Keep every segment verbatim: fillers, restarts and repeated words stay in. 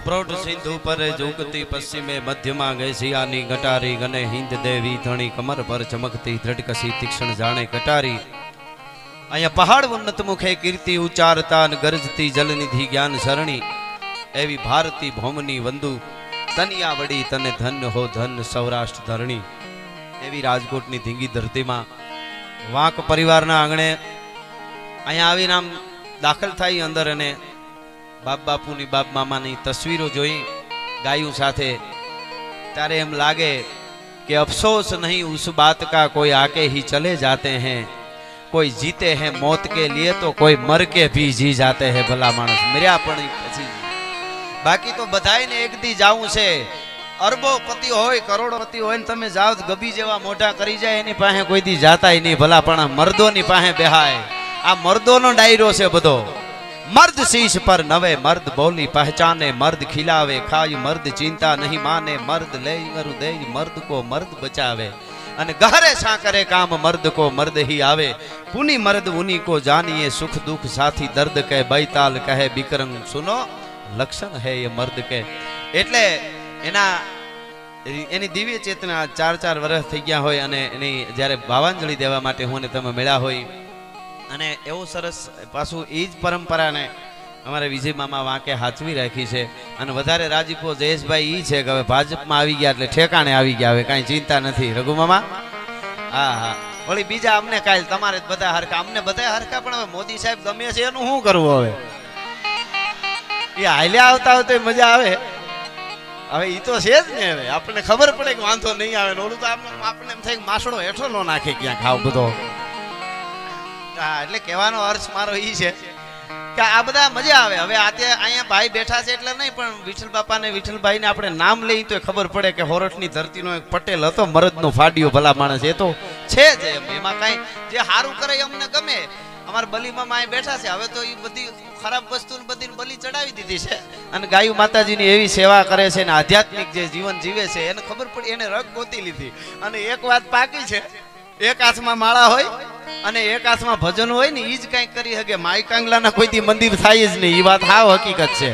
प्रौढ़ सिंधु पर झुकती पश्चिमे मध्यमा गैसियानी गटारी गने हिंद देवी धणी कमर पर चमकती दृढ़कसी तीक्ष्ण जाने कटारी अया पहाड़ उन्नत मुखे कीर्ति उच्चारता गरजती जलनिधि ज्ञान सरणी एवी भारती भौमनी वंदु तनिया वड़ी तने धन्य हो धन सौराष्ट्र धरणी एवी राजकोटनी धींगी धरती में वांक परिवारना आंगणे अहींया आवीने आम दाखल थाई अंदर अने बाप बापूनी बाप मामानी तस्वीरों जोई गायों साथे त्यारे एम लागे कि अफसोस नहीं उस बात का कोई आके ही चले जाते हैं कोई जीते हैं मौत के लिए तो कोई मर के भी जी जाते हैं भला मानस मर्या पण बाकी तो बधाई ने एक दी जाऊं से अरबोपति होय करोड़पति होय ने तमे जाओ गबी जेवा मोटा करी जाए एनी पाहे कोई दी जाता ही नहीं भला पण मर्दों नी पाहे बेहाय आ मर्दों नो डायरो से बधो मर्द शीश पर नवे मर्द बोली पहचाने मर्द खिलावे खाई मर्द चिंता नहीं माने मर्द ले गरु दे मर्द को मर्द बचावे अने गहरे सा करे काम मर्द को मर्द ही आवे पुनी मर्द उन्हीं को जानिए सुख दुख साथी दर्द के बैताल कहे बिक्रम सुनो लक्षण है ये मर्द के एटले एना एनी दिव्य चेतना चार चार वर्ष थई गया होय अने एनी ज्यारे भावांजलि देवा माटे हुने तमे मेळ्या होय अने एवो सरस पाछुं ई ज परंपरा ने अमारे विजय मामा वाके हाचवी राखी छे अने वधारे राजीपो जयेशभाई ई छे के हवे भाजपमां आवी गया એટલે ठेकाणे आवी गया हवे काई चिंता નથી रघु मामा हा हा वળી बीजा अमने काल तमारे बधा हरका अमने बधा हरका पण हवे मोदी साहेब गमे छे एनु શું કરવું હવે એ હાલ્યા આવતા હોય તો મજા આવે હવે ઈ તો છે જ ને હવે આપણે ખબર પડે કે વાંધો નહીં આવે ઓલું તો આપણે એમ થાય કે માસડો હેઠો નો નાખે ક્યાં ખાવ બધો હા એટલે કહેવાનો અર્થ મારો ઈ છે કે આ બધા મજા આવે હવે આતે અહીંયા ભાઈ બેઠા છે એટલે નહીં પણ વિઠ્ઠલ બાપા ને વિઠ્ઠલભાઈ ને આપણે નામ લઈ તો ખબર પડે કે હોરઠની ધરતીનો એક પટેલ હતો મરદનો ફાડ્યો ભલા માણસ એ તો છે જ એમાં કાંઈ જે સારું કરે અમને ગમે અમાર બલીમાં માય બેઠા છે હવે તો એ બધી ખરાબ વસ્તુ બધી બલી ચડાવી દીધી છે અને ગાયું માતાજીની એવી સેવા કરે છે ને આધ્યાત્મિક જે જીવન જીવે છે એને ખબર પડી એને રગ ગોતી લીધી અને એક વાત પાકી છે એક હાથમાં માળા હોય અને એક હાથમાં ભજન હોય ને ઈ જ કંઈક કરી શકે માઈ કાંગલાના કોઈથી મંદિર થાય જ નહીં ઈ વાત હાવ હકીકત છે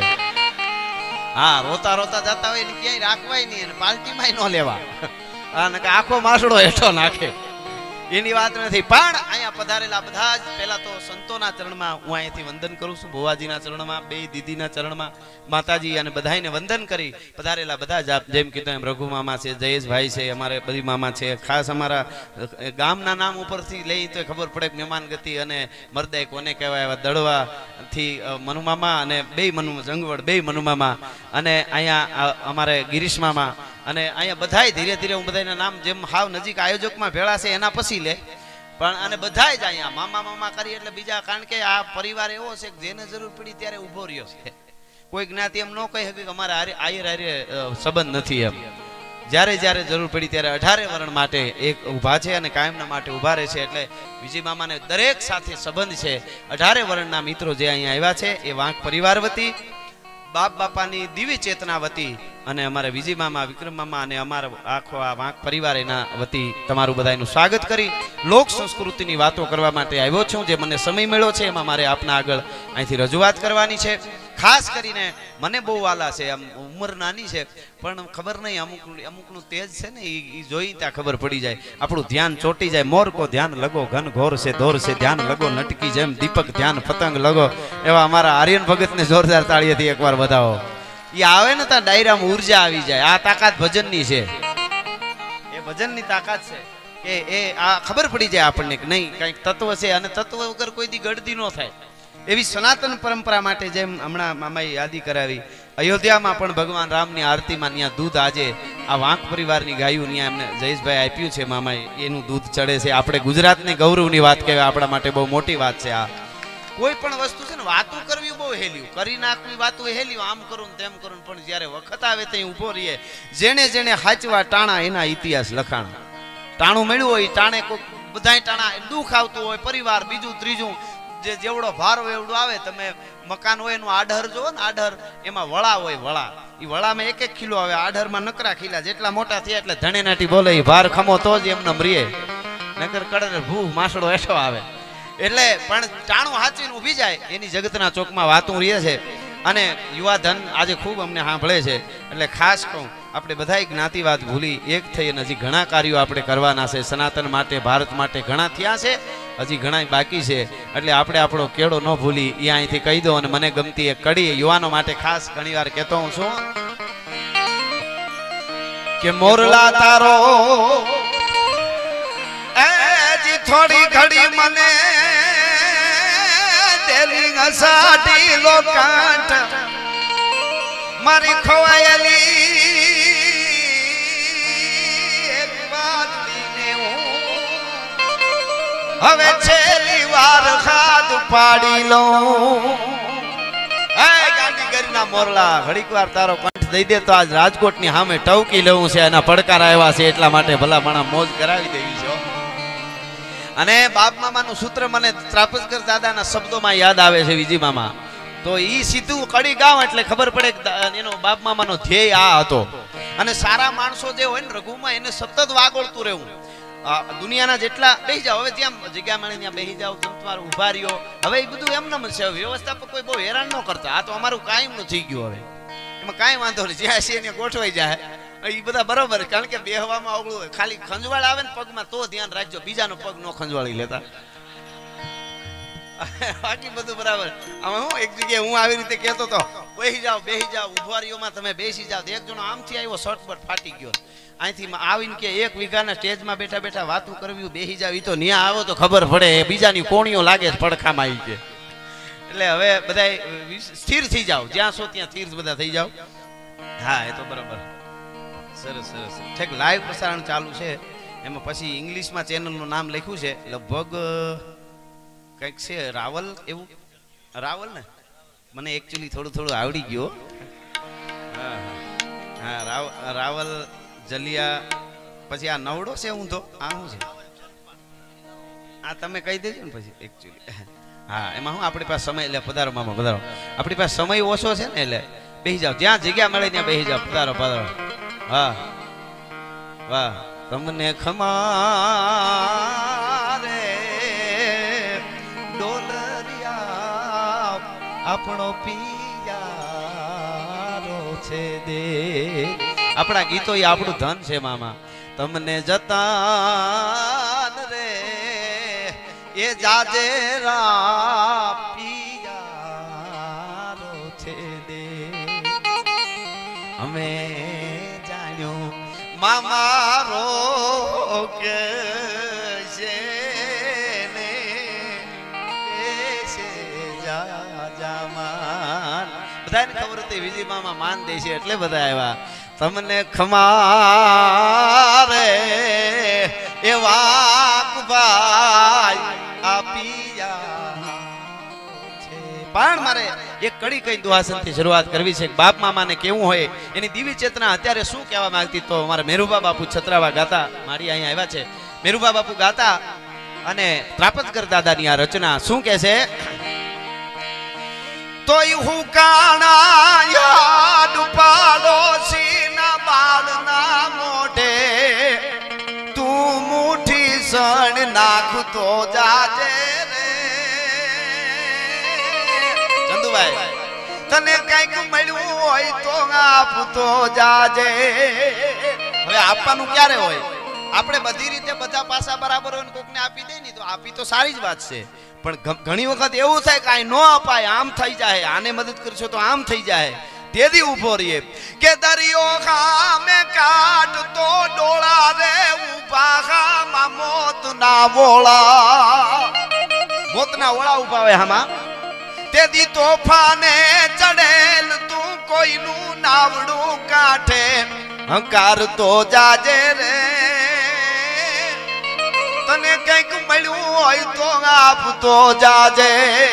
હા રોતા રોતા જતા હોય ને ક્યાંય રાખવાય નહીં અને પાર્ટીમાં ન લેવા અને આખો માસડો હેઠો નાખે એની વાત નથી પણ અહીંયા પધારેલા બધા જ પહેલા તો સંતોના ચરણમાં હું અહીંયાથી વંદન કરું છું ભુવાજીના ચરણમાં બે દીદીના ચરણમાં માતાજી અને બધાને વંદન કરી પધારેલા બધા જ જેમ કીધું એમ રઘુ મામા છે જયેશભાઈ છે અમારે બધી મામા છે ખાસ અમારા ગામના નામ ઉપરથી લઈ તો ખબર પડે કે મહેમાન ગતિ અને મરદાઈ કોને કહેવાય એવા દડવાથી મનુમામા અને બે મનુ જંગવડ બે મનુમામા અને અહીંયા અમારે ગિરીશ મામા અને અહીંયા બધાય ધીરે ધીરે હું બધાના નામ જેમ હાવ નજીક આયોજકમાં ભેળા છે એના પછી લે પણ અને બધાય જ અહીંયા મામા મામા કરી એટલે બીજા કારણ કે આ પરિવાર એવો છે કે જેને જરૂર પડી ત્યારે ઊભો રહ્યો છે કોઈ જ્ઞાતિ એમ ન કહી શકે કે અમારે આયર આયરે સંબંધ નથી એમ જ્યારે જ્યારે જરૂર પડી ત્યારે અઢારે વરણ માટે એક ઊભા છે અને કાયમના માટે ઊભા રહે છે એટલે વિજય મામાને દરેક સાથે સંબંધ છે અઢારે વરણના મિત્રો જે અહીંયા આવ્યા છે એ વાંક પરિવાર વતી બાપ બાપાની દિવ્ય ચેતના વતી અને અમારા વિજય મામા વિક્રમ મામા અને અમારા આખો આ વાંક પરિવાર એના વતી તમારું બધાનું સ્વાગત કરી લોક સંસ્કૃતિની વાતો કરવા માટે આવ્યો છું જે મને સમય મળ્યો છે એમાં મારે આપના આગળ અહીંથી રજૂઆત કરવાની છે ખાસ કરીને મને બહુ વાલા છે આમ ઉંમર નાની છે પણ ખબર નહીં અમુક અમુકનું તેજ છે ને એ જોઈ ત્યાં ખબર પડી જાય આપણું ધ્યાન ચોટી જાય મોર કો ધ્યાન લગો ઘન ઘોર છે દોર છે ધ્યાન લગો નટકી જેમ દીપક ધ્યાન પતંગ લગો એવા અમારા આર્યન ભગતને જોરદાર તાળીએથી એકવાર વધાવો એ આવે ને ત્યાં ડાયરામાં ઉર્જા આવી જાય આ તાકાત ભજનની છે એ ભજનની તાકાત છે કે એ આ ખબર પડી જાય આપણને કે નહીં કંઈક તત્વ છે અને તત્વ વગર કોઈ દી ગળદી ન થાય એવી સનાતન પરંપરા માટે જેમ હમણાં મામાએ યાદી કરાવી અયોધ્યામાં પણ ભગવાન રામની આરતીમાં ત્યાં દૂધ આજે આ વાંક પરિવારની ગાયું ત્યાં એમને જયેશભાઈ આપ્યું છે મામાએ એનું દૂધ ચડે છે આપણે ગુજરાતની ગૌરવની વાત કહેવાય આપણા માટે બહુ મોટી વાત છે આ કોઈ પણ વસ્તુ છે ને વાતું કરવી બહુ હેલ્યું કરી નાખવી વાતું હેલ્યું આમ કરું તેમ કરું પણ જ્યારે વખત આવે ત્યાં ઊભો રહીએ જેને જેને હાચવા ટાણા એના ઇતિહાસ લખાણા ટાણું મળ્યું હોય ટાણે કોઈ બધાય ટાણા દુઃખ આવતું હોય પરિવાર બીજું ત્રીજું જે જેવડો ભાર હોય એવડું આવે તમે મકાન હોય એનું આઢર જોવો ને આઢર એમાં વળા હોય વળા એ વળામાં એક એક કિલો આવે આઢરમાં નકરા ખીલા જેટલા મોટા થયા એટલે ધણેનાટી બોલે ભાર ખમો તો જ એમને રીએ નકર કડર ભૂ માસડો એઠો આવે એટલે પણ ટાણું હાચવીને ઊભી જાય એની જગતના ચોકમાં વાતું રહે છે અને યુવા ધન આજે ખૂબ અમને સાંભળે છે એટલે ખાસ કહું આપણે બધા જ્ઞાતિવાદ ભૂલી એક થઈ અને હજી ઘણા કાર્યો આપણે કરવાના છે સનાતન માટે ભારત માટે ઘણા થયા છે હજી ઘણા બાકી છે એટલે આપણે આપણો કેળો ન ભૂલી એ અહીંથી કહી દો અને મને ગમતી એક કડી યુવાનો માટે ખાસ ઘણી વાર કહેતો હું છું કે મોરલા તારો એ જી થોડી ઘડી મને તેલી ઘસાટી લો કાંઠ મારી ખોવાયેલી એક બાદલીને હું હવે છેલ્લી વાર ખાદ પાડી લઉં એ ગાંધીગીરીના મોરલા ઘડીક વાર તારો કંઠ દઈ દે તો આજ રાજકોટની સામે ટવકી લેવું છે એના પડકાર આવ્યા છે એટલા માટે ભલા માણા મોજ કરાવી દેવી છે અને બાપ મામાનું સૂત્ર મને ત્રાપજકર દાદાના શબ્દોમાં યાદ આવે છે વિજી મામા તો ઈ સીધું કડી ગાવ એટલે ખબર પડે કે એનો બાપ મામાનો ધ્યેય આ હતો અને સારા માણસો જે હોય ને રઘુમાં એને સતત વાગોળતું રહેવું દુનિયાના જેટલા બેસી જાઓ હવે ત્યાં જગ્યા મળે ત્યાં બેસી જાઓ તમારે ઉભા રહ્યો હવે એ બધું એમને જ છે વ્યવસ્થા પર કોઈ બહુ હેરાન ન કરતા આ તો અમારું કાયમનું થઈ ગયું હવે એમાં કાંઈ વાંધો નહીં જ્યાં છે એને ગોઠવાઈ જાય એ બધા બરોબર કારણ કે બેહવામાં અવળું હોય ખાલી ખંજવાળ આવે ને પગમાં તો ધ્યાન રાખજો બીજાનો પગ ન ખંજવાળી લેતા બાકી બધું બરાબર આમાં હું એક જગ્યાએ હું આવી રીતે કહેતો હતો બેસી જાઓ બેસી જાઓ ઉભવારીઓમાં તમે બેસી જાઓ એક જણો આમથી આવ્યો શર્ટ ફાટી ગયો અહીંથી આવીને કે એક વીઘાના સ્ટેજમાં બેઠા બેઠા વાતું કરવી બેસી જાવ એ તો ન્યા આવો તો ખબર પડે બીજાની કોણીઓ લાગે પડખામાં આવી છે એટલે હવે બધા સ્થિર થઈ જાઓ જ્યાં છો ત્યાં સ્થિર બધા થઈ જાઓ હા એ તો બરાબર સરસ સરસ ઠીક લાઈવ પ્રસારણ ચાલુ છે એમાં પછી ઇંગ્લિશમાં ચેનલનું નામ લખ્યું છે લગભગ કંઈક છે રાવલ એવું રાવલ ને મને એકચ્યુઅલી થોડું થોડું આવડી ગયો હા હા રાવ રાવલ જલિયા પછી આ નવડો છે હું તો આ શું છે આ તમે કહી દેજો ને પછી એકચ્યુઅલી હા એમાં હું આપણી પાસે સમય એટલે પધારો મામા પધારો આપણી પાસે સમય ઓછો છે ને એટલે બેસી જાઓ જ્યાં જગ્યા મળે ત્યાં બેસી જાઓ પધારો પધારો વાહ વાહ તમને ખમારે ડોલરિયા આપણો પિયારો છે દે આપણા ગીતો એ આપણું ધન છે મામા તમને જતાન રે એ જાજે રા પિયારો છે દે અમે જાણ્યું મામારો કે છે ને છે જા જામાન બધાને ખબર હતી વિજય મામા માન દે છે એટલે બધા આવ્યા તમને ખમારે એવા ભાઈ આપીયા છે પણ મારે એક કડી કઈ દુહાસનથી શરૂઆત કરવી છે બાપ મામાને કેવું હોય એની દિવ્ય ચેતના અત્યારે શું કહેવા માંગતી તો મારા મેરુબા બાપુ છત્રાવા ગાતા મારી અહીંયા આવ્યા છે મેરુબા બાપુ ગાતા અને ત્રાપજકર દાદાની આ રચના શું કહે છે તો હું કાણા યાદ પાડોશી ના બાળના મોઢે તું મુઠી સણ નાખતો જાજે રે ચંદુભાઈ તને કઈક મળ્યું હોય તો આપતો જાજે હવે આપવાનું ક્યારે હોય આપણે બધી રીતે બધા પાસા બરાબર હોય કોકને આપી દે ને તો આપી તો સારી જ વાત છે પણ ઘણી વખત એવું થાય કે આ ન અપાય આમ થઈ જાય આને મદદ કરશો તો આમ થઈ જાય તેદી ઉભો રહીએ કે દરિયો ખામે કાઢતો ડોળા રે ઉભા ખામાં મોત ના વોળા મોત ના વોળા ઉભા હોય આમાં તેદી તોફાને ચડેલ તું કોઈનું નાવડું કાઠે હંકાર તો જાજે રે તને કઈક મળ્યું હોય તો આપતો જાજે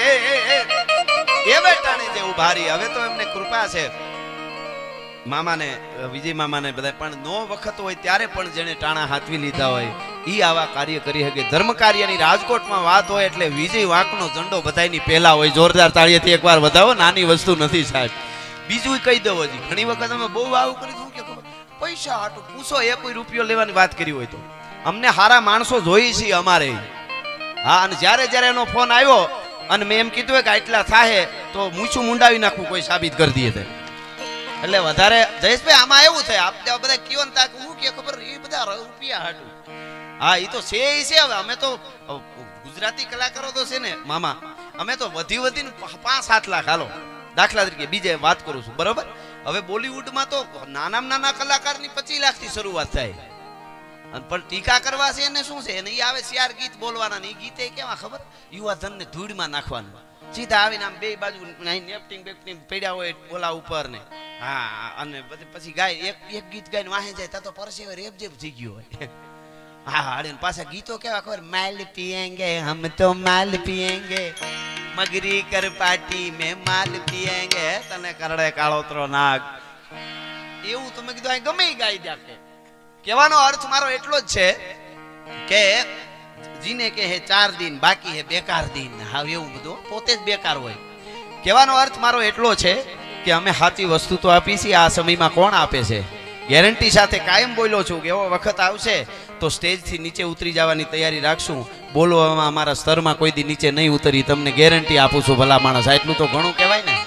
એ બેટાને જે ઉભારી હવે તો એમને કૃપા છે મામાને વિજય મામાને બધા પણ નો વખત હોય ત્યારે પણ જેને ટાણા હાથવી લીધા હોય ઈ આવા કાર્ય કરી શકે ધર્મ કાર્યની રાજકોટમાં વાત હોય એટલે વિજય વાંકનો ઝંડો બધાયની પહેલા હોય જોરદાર તાળીએથી એકવાર વધાવો નાની વસ્તુ નથી સાહેબ બીજું કહી દઉં હજી ઘણી વખત અમે બહુ આવું કરી દઉં કે પૈસા હાટું પૂછો એ કોઈ રૂપિયો લેવાની વાત કરી હોય તો અમને હારા માણસો જોઈએ છીએ અમારે હા અને જ્યારે જ્યારે એનો ફોન આવ્યો અને મેં એમ કીધું કે આટલા થાય તો મૂછું મુંડાવી નાખવું કોઈ સાબિત કરી દઈએ તે એટલે વધારે જયેશભાઈ આમાં એવું થાય આપણે બધા કયો ને તાક હું કે ખબર એ બધા રૂપિયા હાટું હા એ તો છે છે હવે અમે તો ગુજરાતી કલાકારો તો છે ને મામા અમે તો વધી વધીને પાંચ સાત લાખ હાલો દાખલા તરીકે બીજે વાત કરું છું બરોબર હવે બોલિવૂડમાં તો નાનામાં નાના કલાકારની પચીસ લાખ થી શરૂઆત થાય અને પણ ટીકા કરવા છે એને શું છે એને આવે શિયાર ગીત બોલવાના ને એ ગીતે કેવા ખબર યુવા ધનને ધૂળમાં નાખવાનું સીધા આવીને આમ બે બાજુ નેપટિંગ બેપટિંગ પડ્યા હોય બોલા ઉપર ને હા અને પછી ગાય એક એક ગીત ગાઈને વાહે જાય તા તો પરસેવે રેબજેબ થઈ ગયો હોય હા હાડે પાછા ગીતો કેવા ખબર માલ પીએંગે હમ તો માલ પીએંગે મગરી કર પાર્ટી મેં માલ પીએંગે તને કરડે કાળોતરો નાગ એવું તમે કીધું આ ગમે ગાઈ દે કહેવાનો અર્થ મારો એટલો જ છે કે જીને કે હે ચાર દિન બાકી હે બેકાર દિન હા એવું બધું પોતે જ બેકાર હોય કહેવાનો અર્થ મારો એટલો છે કે અમે સાચી વસ્તુ તો આપી છીએ આ સમયમાં કોણ આપે છે ગેરંટી સાથે કાયમ બોલ્યો છું કે એવો વખત આવશે તો સ્ટેજથી નીચે ઉતરી જવાની તૈયારી રાખશું બોલવામાં અમારા સ્તરમાં કોઈ દી નીચે નહીં ઉતરી તમને ગેરંટી આપું છું ભલા માણસ એટલું તો ઘણું કહેવાય ને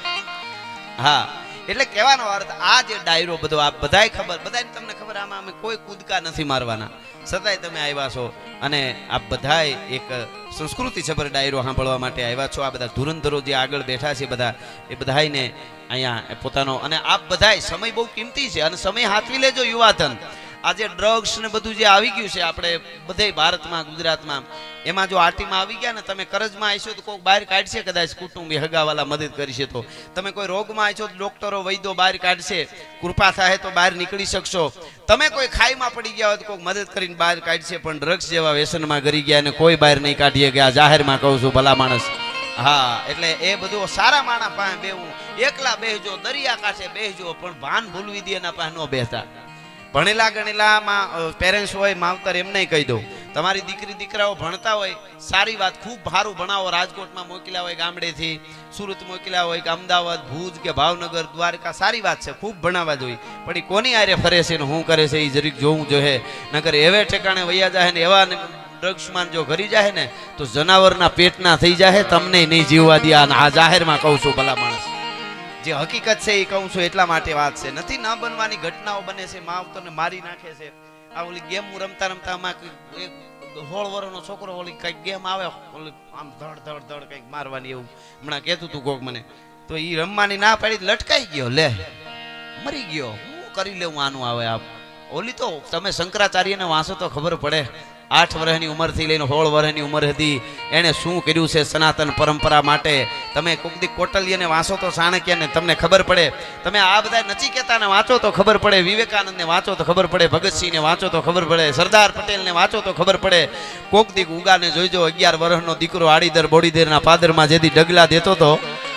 હા એટલે કહેવાનો અર્થ આ જે ડાયરો બધો આ બધાય ખબર બધાને તમને ખબર આમાં અમે કોઈ કૂદકા નથી મારવાના છતાંય તમે આવ્યા છો અને આ બધાય એક સંસ્કૃતિ સભર ડાયરો સાંભળવા માટે આવ્યા છો આ બધા ધુરંધરો જે આગળ બેઠા છે બધા એ બધાયને અહીંયા પોતાનો અને આપ બધાય સમય બહુ કિંમતી છે અને સમય હાથવી લેજો યુવાધન આજે ડ્રગ્સ ને બધું જે આવી ગયું છે આપણે બધે ભારતમાં ગુજરાતમાં એમાં જો આટીમાં આવી ગયા ને તમે કરજમાં આવીશો તો કોઈ બહાર કાઢશે કદાચ કુટુંબી હગાવાલા મદદ કરશે તો તમે કોઈ રોગમાં આવીશો તો ડોક્ટરો વૈદ્યો બહાર કાઢશે કૃપા થાય તો બહાર નીકળી શકશો તમે કોઈ ખાઈમાં પડી ગયા હોય તો કોઈ મદદ કરીને બહાર કાઢશે પણ ડ્રગ્સ જેવા વ્યસનમાં ગરી ગયા ને કોઈ બહાર નહીં કાઢીએ કે આ જાહેરમાં કહું છું ભલા માણસ હા એટલે એ બધું સારા માણસ પાસે બેવું એકલા બેહજો દરિયા કાંઠે બેહજો પણ ભાન ભૂલવી દે એના પાસે ન બેસતા ભણેલા ગણેલામાં પેરેન્ટ્સ હોય માવતર એમને કહી દો તમારી દીકરી દીકરાઓ ભણતા હોય સારી વાત ખૂબ સારું ભણાવો રાજકોટમાં મોકલ્યા હોય ગામડેથી સુરત મોકલ્યા હોય કે અમદાવાદ ભુજ કે ભાવનગર દ્વારકા સારી વાત છે ખૂબ ભણાવવા જોઈએ પણ એ કોની આરે ફરે છે ને શું કરે છે એ જરીક જોવું જોઈએ નકર એવે ઠેકાણે વૈયા જાય ને એવા ડ્રગ્સમાં જો ઘરી જાય ને તો જનાવરના પેટના થઈ જાય તમને નહીં જીવવા દે આ જાહેરમાં કહું છું ભલા માણસ જે હકીકત છે એ કહું છું એટલા માટે વાત છે નથી ન બનવાની ઘટનાઓ બને છે માવતરને મારી નાખે છે આ ઓલી ગેમ રમતા રમતા માં એક સોળ વર્ષનો છોકરો ઓલી કઈક ગેમ આવે ઓલી આમ ધડ ધડ ધડ કઈક મારવાની એવું હમણાં કહેતું તું કોક મને તો એ રમવાની ના પાડી લટકાઈ ગયો લે મરી ગયો હું કરી લેવું આનું આવે આપ ઓલી તો તમે શંકરાચાર્યને વાંચો તો ખબર પડે આઠ વર્ષની ઉંમરથી લઈને સોળ વર્ષની ઉંમર હતી એણે શું કર્યું છે સનાતન પરંપરા માટે તમે કોકદી કોટલીયને વાંચો તો ચાણક્યને તમને ખબર પડે તમે આ બધા નચિકેતાને વાંચો તો ખબર પડે વિવેકાનંદને વાંચો તો ખબર પડે ભગતસિંહને વાંચો તો ખબર પડે સરદાર પટેલને વાંચો તો ખબર પડે કોકદી ઉગાને જોઈજો અગિયાર વર્ષનો દીકરો આડીદર બોડીદરના પાદરમાં જેથી ડગલા દેતો હતો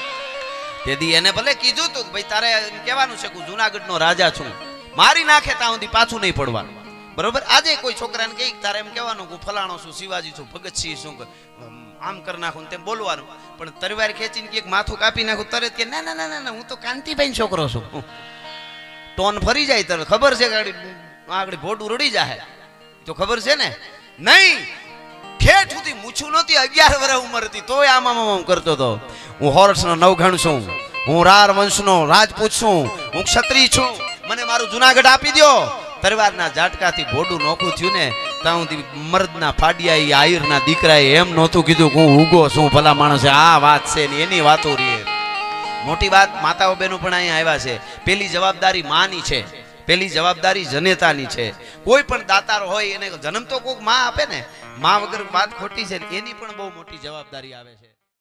તેથી એને ભલે કીધું તું ભાઈ તારે કહેવાનું છે કે જુનાગઢનો રાજા છું મારી નાખે ત્યાં સુધી પાછું નહીં પડવાનું બરોબર આજે કોઈ છોકરાને કહે તારે એમ કહેવાનું હું ફલાણો છું શિવાજી છું ભગતસિંહ છું આમ કરી નાખું તેમ બોલવાનું પણ તરવાર ખેંચીને કે માથું કાપી નાખું તરત કે ના ના ના ના હું તો કાંતિભાઈ છોકરો છું ટોન ફરી જાય તરત ખબર છે કે આગળ ભોડું રડી જાય તો ખબર છે ને નહીં ખેઠ સુધી મૂછું નહોતી અગિયાર વર્ષ ઉંમર હતી તોય આમ આમ આમ કરતો હતો હું હોર્સનો નવઘણ છું હું રાર વંશનો રાજપૂત છું હું ક્ષત્રિય છું મને મારું જુનાગઢ આપી દો તરવારના ઝાટકાથી ભોડું નોખું થયું ને ત્યાં સુધી મર્દના ફાડિયા એ આયરના દીકરાએ એમ નહોતું કીધું હું ઉગો છું ભલા માણસે આ વાત છે ને એની વાતો રહી મોટી વાત માતાઓ બહેનો પણ અહીંયા આવ્યા છે પેલી જવાબદારી માની છે પેલી જવાબદારી જનેતાની છે કોઈ પણ દાતાર હોય એને જન્મ તો કોઈક માં આપે ને માં વગર વાત ખોટી છે એની પણ બહુ મોટી જવાબદારી આવે છે.